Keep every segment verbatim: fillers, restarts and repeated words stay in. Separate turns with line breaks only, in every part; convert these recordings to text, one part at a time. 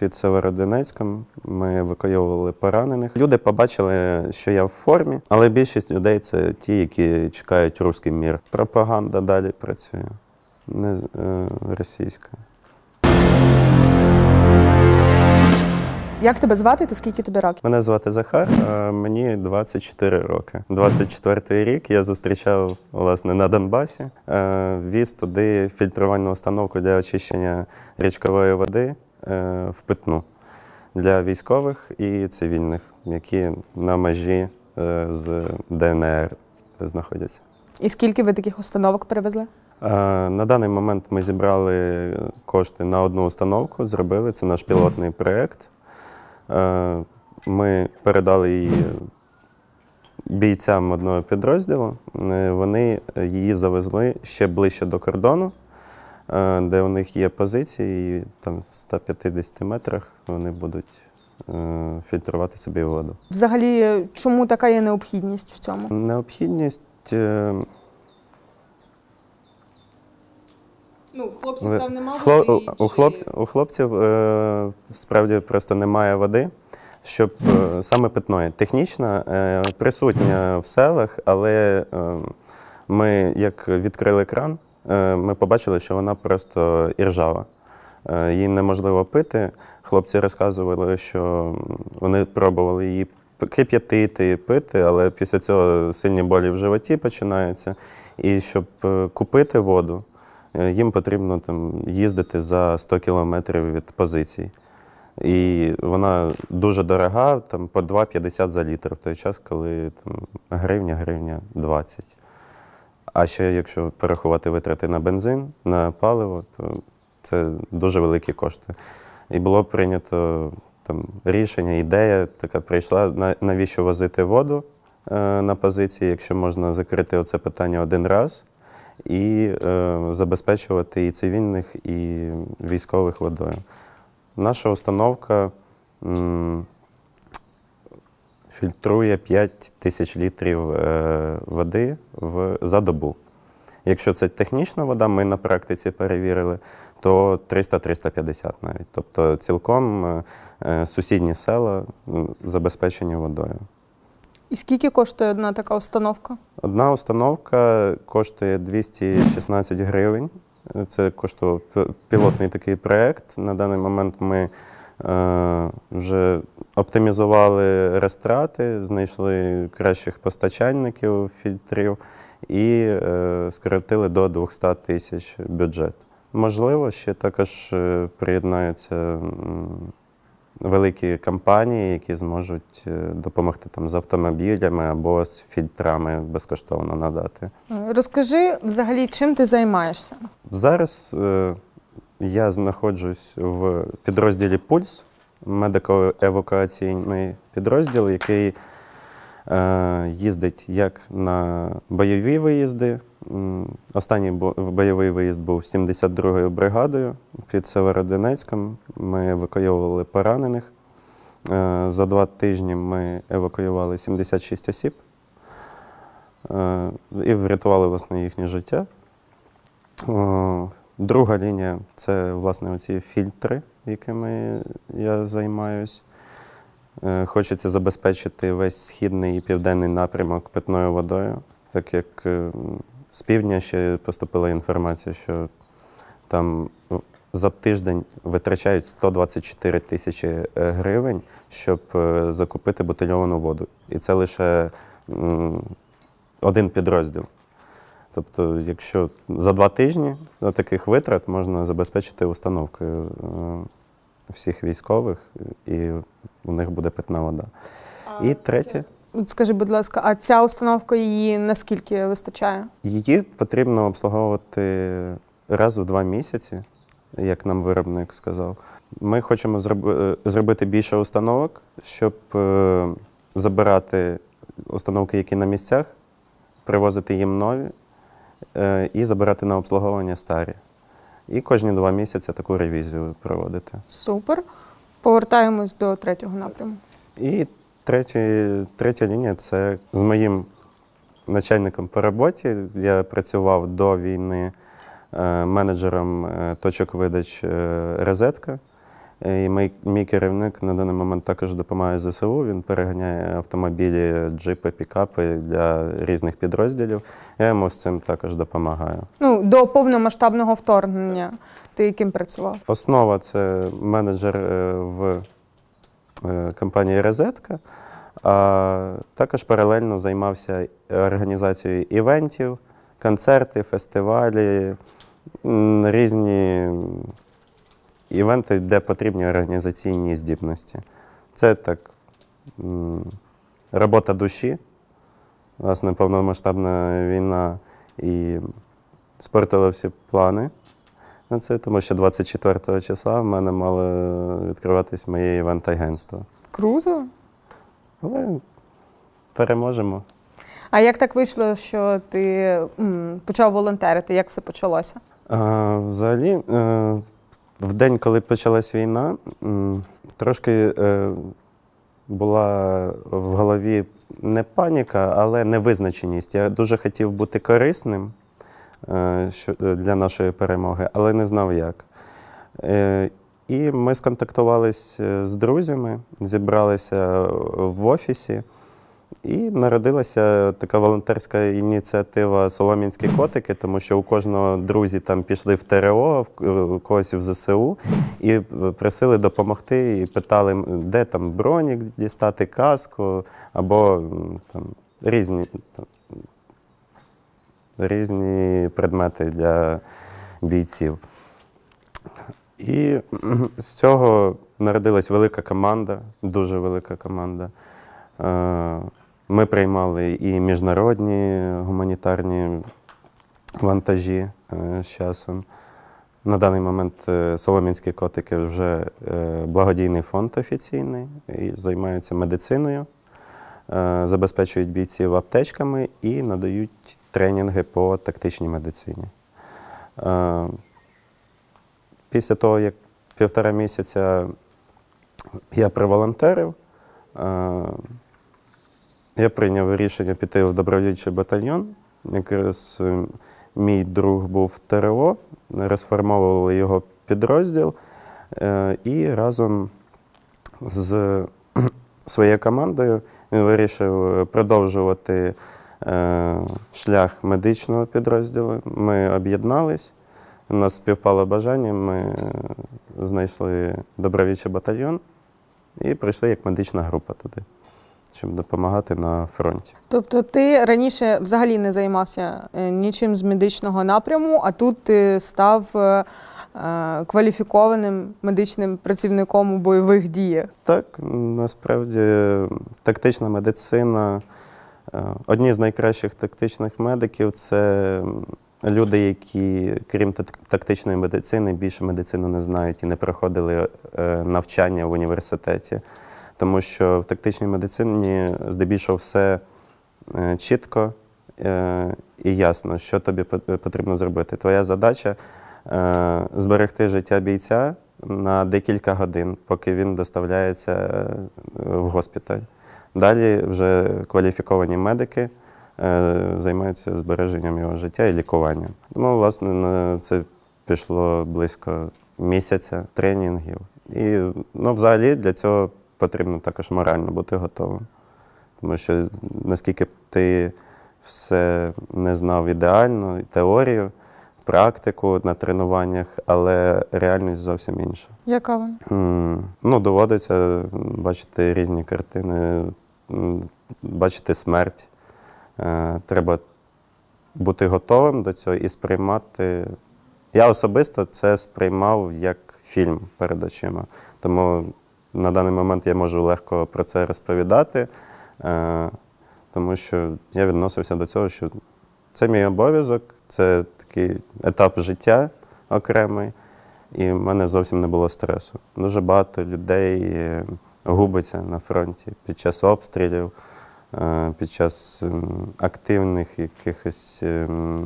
під Сєвєродонецьком. Ми евакуювали поранених. Люди побачили, що я в формі, але більшість людей – це ті, які чекають руський мір. Пропаганда далі працює, не е, російська.
Як тебе звати та скільки тобі років?
Мене звати Захар, а мені двадцять чотири роки. двадцять четвертий рік я зустрічав, власне, на Донбасі. Віз туди фільтрувальну установку для очищення річкової води в питну для військових і цивільних, які на межі з Де Ен Ер знаходяться.
І скільки ви таких установок перевезли?
На даний момент ми зібрали кошти на одну установку, зробили, це наш пілотний проєкт. Ми передали її бійцям одного підрозділу. Вони її завезли ще ближче до кордону, де у них є позиції, і там в ста п'ятдесяти метрах вони будуть фільтрувати собі воду.
Взагалі, чому така є необхідність в цьому?
Необхідність…
Ну, хлопців там немає
Хло...
води?
У, хлопців, у хлопців е, справді просто немає води, щоб е, саме питної. Технічна е, присутня в селах, але е, ми, як відкрили кран, е, ми побачили, що вона просто іржава. Е, її неможливо пити. Хлопці розказували, що вони пробували її кип'ятити, пити, але після цього сильні болі в животі починаються. І щоб е, купити воду, їм потрібно там їздити за сто кілометрів від позицій. І вона дуже дорога, там по два п'ятдесят за літр в той час, коли там гривня, гривня двадцять. А ще якщо порахувати витрати на бензин, на паливо, то це дуже великі кошти. І було прийнято там рішення, ідея така прийшла, навіщо возити воду е, на позиції, якщо можна закрити оце питання один раз і е, забезпечувати і цивільних, і військових водою. Наша установка м, фільтрує п'ять тисяч літрів е, води в, за добу. Якщо це технічна вода, ми на практиці перевірили, то триста - триста п'ятдесят навіть. Тобто цілком е, сусідні села забезпечені водою.
І скільки коштує одна така установка? Одна
установка коштує двісті шістнадцять гривень. Це коштував пілотний такий проєкт. На даний момент ми е, вже оптимізували розтрати, знайшли кращих постачальників фільтрів і е, скоротили до двохсот тисяч бюджет. Можливо, ще також приєднаються великі компанії, які зможуть допомогти там з автомобілями або з фільтрами безкоштовно надати.
Розкажи, взагалі, чим ти займаєшся?
Зараз е, я знаходжусь в підрозділі «Пульс», медико-евакуаційний підрозділ, який е, їздить як на бойові виїзди. Останній бойовий виїзд був сімдесят другою бригадою під Сєвєродонецьком. Ми евакуювали поранених. За два тижні ми евакуювали сімдесят шість осіб і врятували, власне, їхнє життя. Друга лінія – це, власне, оці фільтри, якими я займаюсь. Хочеться забезпечити весь східний і південний напрямок питною водою, так як з півдня ще поступила інформація, що там за тиждень витрачають сто двадцять чотири тисячі гривень, щоб закупити бутильовану воду. І це лише один підрозділ. Тобто, якщо за два тижні таких витрат можна забезпечити установкою всіх військових, і у них буде питна вода.
А
і третє.
Скажи, будь ласка, а ця установка, її наскільки вистачає?
Її потрібно обслуговувати раз у два місяці, як нам виробник сказав. Ми хочемо зробити більше установок, щоб забирати установки, які на місцях, привозити їм нові і забирати на обслуговування старі. І кожні два місяці таку ревізію проводити.
Супер. Повертаємось до третього напряму.
І третя, третя лінія – це з моїм начальником по роботі. Я працював до війни менеджером точок видач «Розетка». І мій, мій керівник на даний момент також допомагає зе се у. Він переганяє автомобілі, джипи, пікапи для різних підрозділів. Я йому з цим також допомагаю.
Ну, до повномасштабного вторгнення ти яким працював?
Основа – це менеджер е, в е, компанії «Розетка», а також паралельно займався організацією івентів, концерти, фестивалі, м, різні івенти, де потрібні організаційні здібності. Це так м, робота душі. Власне, повномасштабна війна і спортила всі плани на це, тому що двадцять четвертого числа в мене мало відкриватись моє івент-агентство.
Круто.
Але переможемо.
А як так вийшло, що ти м, почав волонтерити? Як все почалося?
А, взагалі, е, в день, коли почалась війна, м, трошки е, була в голові не паніка, але невизначеність. Я дуже хотів бути корисним е, що, для нашої перемоги, але не знав як. Е, і ми сконтактувалися з друзями, зібралися в офісі, і народилася така волонтерська ініціатива «Солом'янські котики», тому що у кожного друзі там пішли в те ер о, у когось в зе се у, і просили допомогти, і питали, де там бронік дістати, каску, або там різні, там, різні предмети для бійців. І з цього народилась велика команда, дуже велика команда. Ми приймали і міжнародні гуманітарні вантажі з часом. На даний момент «Солом'янські котики» вже благодійний фонд офіційний, і займаються медициною, забезпечують бійців аптечками і надають тренінги по тактичній медицині. Після того, як півтора місяця я приволонтерив, я прийняв рішення піти в добровольчий батальйон. Якраз мій друг був в те ер о, розформовували його підрозділ, і разом з своєю командою він вирішив продовжувати шлях медичного підрозділу. Ми об'єднались, у нас співпало бажання, ми знайшли добровольчий батальйон і прийшли як медична група туди, щоб допомагати на фронті.
Тобто ти раніше взагалі не займався нічим з медичного напряму, а тут ти став е, кваліфікованим медичним працівником у бойових діях?
Так, насправді тактична медицина, одні з найкращих тактичних медиків – це люди, які, крім тактичної медицини, більше медицину не знають і не проходили навчання в університеті. Тому що в тактичній медицині здебільшого все чітко і ясно, що тобі потрібно зробити. Твоя задача – зберегти життя бійця на декілька годин, поки він доставляється в госпіталь. Далі вже кваліфіковані медики займаються збереженням його життя і лікуванням. Тому, власне, на це пішло близько місяця тренінгів. І, ну, взагалі, для цього потрібно також морально бути готовим. Тому що наскільки б ти все не знав ідеально, і теорію, практику на тренуваннях, але реальність зовсім інша.
Яка вона?
М, Ну, доводиться бачити різні картини, м, бачити смерть. Е, Треба бути готовим до цього і сприймати. Я особисто це сприймав як фільм перед очима. Тому на даний момент я можу легко про це розповідати, е, тому що я відносився до цього, що це мій обов'язок, це такий етап життя окремий, і в мене зовсім не було стресу. Дуже багато людей е, губиться на фронті під час обстрілів, е, під час е, активних якихось е,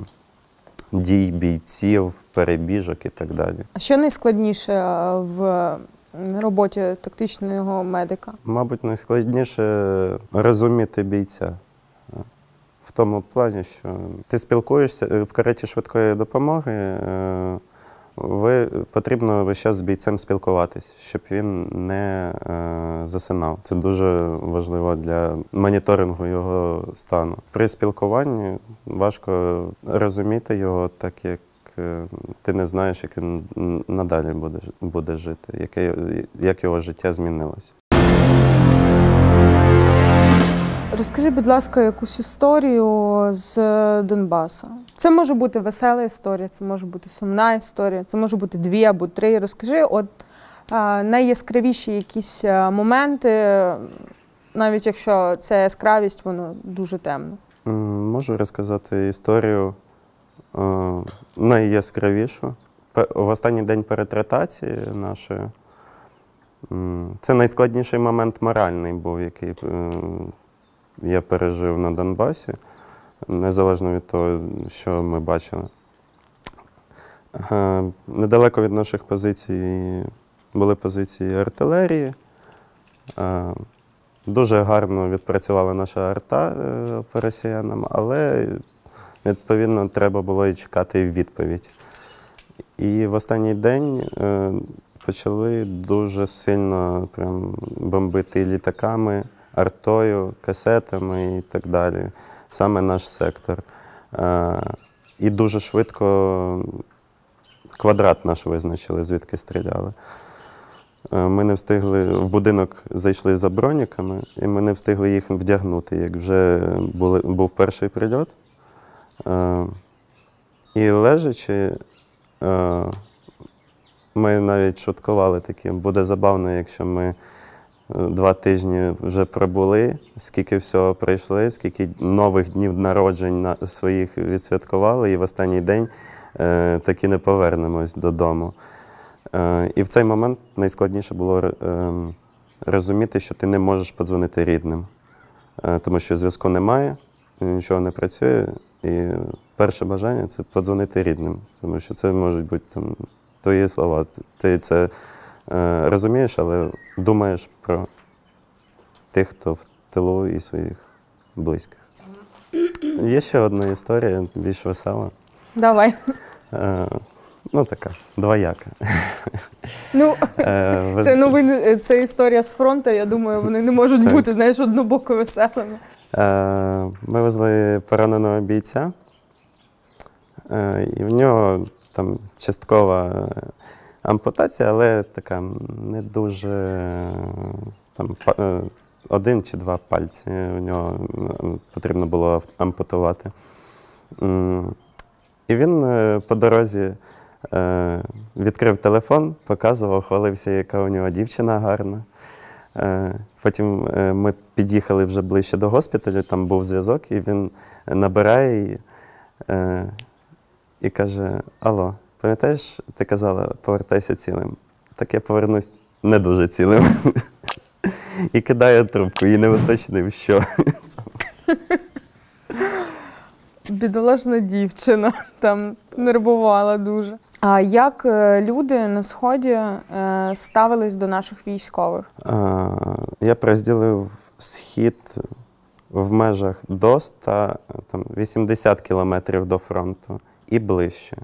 дій бійців, перебіжок і так далі.
А що найскладніше в роботі тактичного медика?
Мабуть, найскладніше розуміти бійця. В тому плані, що ти спілкуєшся в кареті швидкої допомоги, Ви, потрібно весь час з бійцем спілкуватись, щоб він не е, засинав. Це дуже важливо для моніторингу його стану. При спілкуванні важко розуміти його, так як е, ти не знаєш, як він надалі буде, буде жити, яке, як його життя змінилося.
Розкажи, будь ласка, якусь історію з Донбасу. Це може бути весела історія, це може бути сумна історія, це може бути дві або три. Розкажи, от а, найяскравіші якісь моменти, навіть якщо це яскравість, воно дуже темно.
Можу розказати історію е, найяскравішу. В останній день перед ротацією нашої. Це найскладніший момент моральний був, який е, я пережив на Донбасі, незалежно від того, що ми бачили. Е, недалеко від наших позицій були позиції артилерії. Е, дуже гарно відпрацювала наша арта е, по росіянам, але, відповідно, треба було і чекати відповідь. І в останній день е, почали дуже сильно прям бомбити літаками, артою, касетами і так далі. Саме наш сектор. Е, і дуже швидко квадрат наш визначили, звідки стріляли. Е, ми не встигли, в будинок зайшли за броніками, і ми не встигли їх вдягнути, як вже були, був перший прильот. Е, і лежачи, е, ми навіть шуткували таким, буде забавно, якщо ми два тижні вже пробули, скільки всього пройшли, скільки нових днів народжень на своїх відсвяткували, і в останній день е, таки не повернемось додому. Е, і в цей момент найскладніше було е, розуміти, що ти не можеш подзвонити рідним, е, тому що зв'язку немає, нічого не працює, і перше бажання – це подзвонити рідним, тому що це можуть бути там твої слова. Ти це е, розумієш, але думаєш про тих, хто в тилу і своїх близьких. Є ще одна історія, більш весела.
Давай.
Е, ну, така, двояка.
Ну,
е, ви...
це новини, це історія з фронту, я думаю, вони не можуть
так.
бути, знаєш, однобоко веселими.
Е, ми везли пораненого бійця, е, і в нього там часткова ампутація, але така не дуже, там, один чи два пальці у нього потрібно було ампутувати. І він по дорозі відкрив телефон, показував, хвалився, яка у нього дівчина гарна. Потім ми під'їхали вже ближче до госпіталю, там був зв'язок, і він набирає її і каже: алло, пам'ятаєш, ти казала, повертайся цілим? Так я повернусь не дуже цілим. І кидає трубку, і не уточнив, що.
Бідолашна дівчина, там нервувала дуже. А як люди на Сході ставились до наших військових?
А, я розділив Схід в межах до ста вісімдесят кілометрів до фронту і ближче.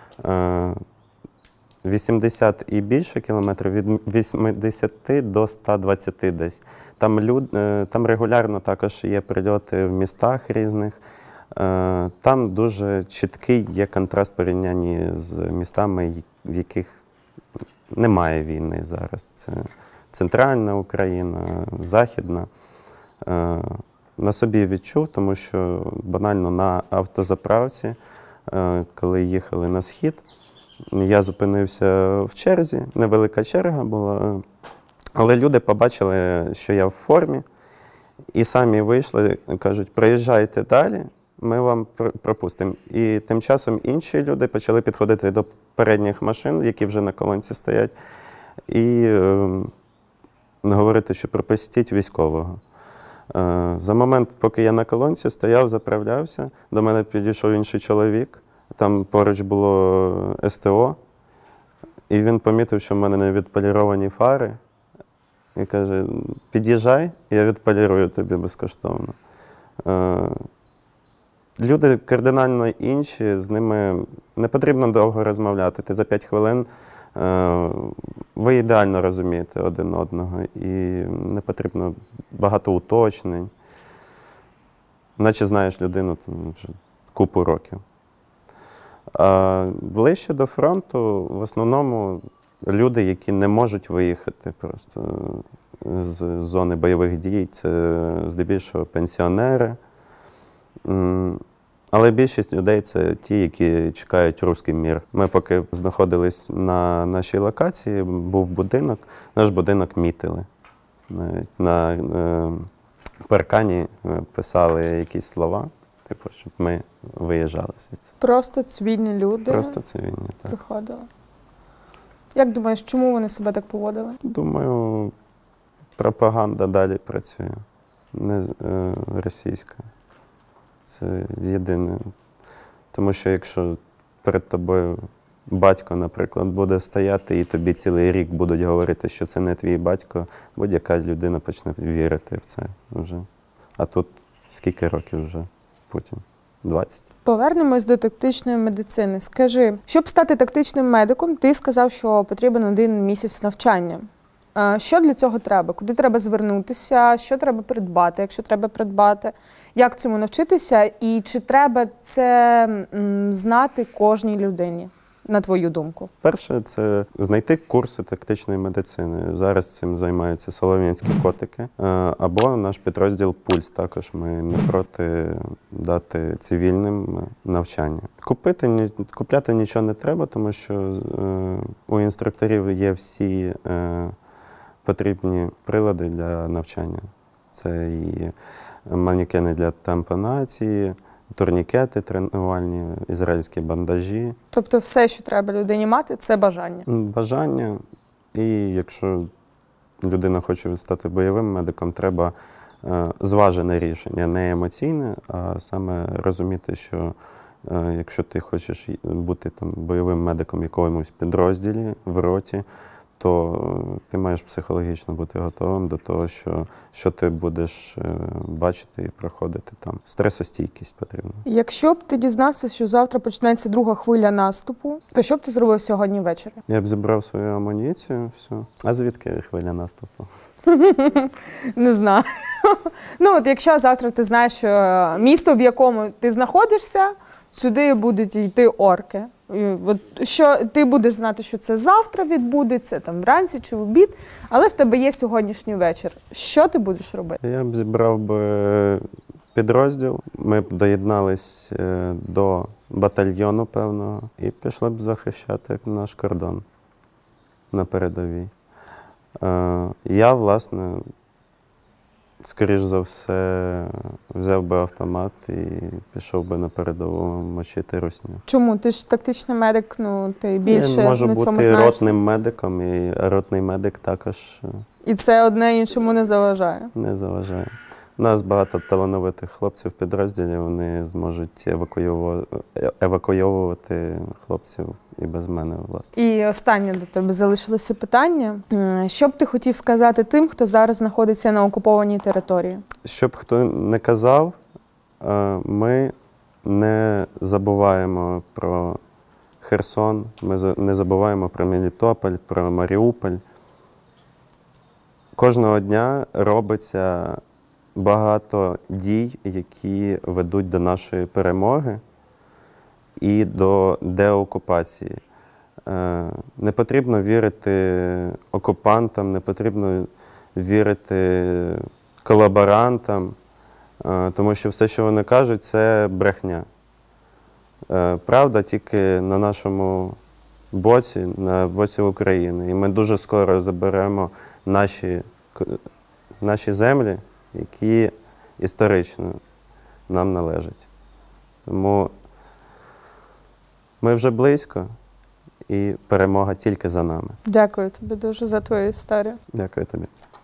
вісімдесят і більше кілометрів, від вісімдесяти до ста двадцяти десь. Там, люд, там регулярно також є прильоти в містах різних. Там дуже чіткий є контраст порівнянні з містами, в яких немає війни зараз. Це центральна Україна, західна. На собі відчув, тому що банально на автозаправці, коли їхали на Схід, я зупинився в черзі, невелика черга була, але люди побачили, що я в формі, і самі вийшли, кажуть: приїжджайте далі, ми вам пропустимо. І тим часом інші люди почали підходити до передніх машин, які вже на колонці стоять, і е, говорити, що пропустіть військового. Е, за момент, поки я на колонці стояв, заправлявся, до мене підійшов інший чоловік, там поруч було ес те о, і він помітив, що в мене не відполіровані фари, і каже: під'їжджай, я відполірую тобі безкоштовно. Е, Люди кардинально інші, з ними не потрібно довго розмовляти. Ти за п'ять хвилин е, ви ідеально розумієте один одного і не потрібно багато уточнень. Наче знаєш людину там, вже купу років. А ближче до фронту в основному люди, які не можуть виїхати просто з зони бойових дій, це здебільшого пенсіонери. Але більшість людей – це ті, які чекають руський мір. Ми поки знаходились на нашій локації, був будинок, наш будинок мітили. Навіть на е, паркані писали якісь слова, типу, щоб ми виїжджали звідси.
Просто цивільні люди
Просто цивільні, так.
приходили. Як думаєш, чому вони себе так поводили?
Думаю, пропаганда далі працює, не е, російська. Це єдине. Тому що якщо перед тобою батько, наприклад, буде стояти і тобі цілий рік будуть говорити, що це не твій батько, будь-яка людина почне вірити в це вже. А тут скільки років вже Путін? двадцять.
Повернемось до тактичної медицини. Скажи, щоб стати тактичним медиком, ти сказав, що потрібен один місяць навчання. Що для цього треба? Куди треба звернутися? Що треба придбати, якщо треба придбати? Як цьому навчитися? І чи треба це м, знати кожній людині, на твою думку?
Перше – це знайти курси тактичної медицини. Зараз цим займаються солом'янські котики. Або наш підрозділ «Пульс». Також ми не проти дати цивільним навчання. Купити, купляти нічого не треба, тому що у інструкторів є всі потрібні прилади для навчання. Це і манекени для тампонації, турнікети тренувальні, ізраїльські бандажі.
Тобто все, що треба людині мати, це бажання?
Бажання. І якщо людина хоче стати бойовим медиком, треба е, зважене рішення, не емоційне, а саме розуміти, що е, якщо ти хочеш бути там, бойовим медиком в якомусь підрозділі, в роті, то ти маєш психологічно бути готовим до того, що, що ти будеш бачити і проходити там. Стресостійкість потрібна.
Якщо б ти дізнався, що завтра почнеться друга хвиля наступу, то що б ти зробив сьогодні ввечері?
Я б зібрав свою амуніцію, все. А звідки хвиля наступу?
Не знаю. Ну, от якщо завтра ти знаєш, що місто, в якому ти знаходишся, сюди будуть йти орки. І от що ти будеш знати, що це завтра відбудеться, там вранці чи в обід, але в тебе є сьогоднішній вечір. Що ти будеш робити?
Я б зібрав би підрозділ, ми б доєднались до батальйону певного і пішли б захищати наш кордон на передовій. Я, власне, скоріш за все, взяв би автомат і пішов би на передову мочити русню.
Чому? Ти ж тактичний медик, ну ти більше
Я можу
на цьому
бути
знаєшся.
ротним медиком, і ротний медик також
І це одне іншому не заважає?
не заважає. У нас багато талановитих хлопців в підрозділі, вони зможуть евакуювати, евакуйовувати хлопців і без мене, власне.
І останнє до тебе залишилося питання. Що б ти хотів сказати тим, хто зараз знаходиться на окупованій території?
Щоб хто не казав, ми не забуваємо про Херсон, ми не забуваємо про Мелітополь, про Маріуполь. Кожного дня робиться багато дій, які ведуть до нашої перемоги і до деокупації. Не потрібно вірити окупантам, не потрібно вірити колаборантам, тому що все, що вони кажуть, це брехня. Правда тільки на нашому боці, на боці України. І ми дуже скоро заберемо наші, наші землі, які історично нам належать. Тому ми вже близько, і перемога тільки за нами.
Дякую тобі дуже за твою історію.
Дякую тобі.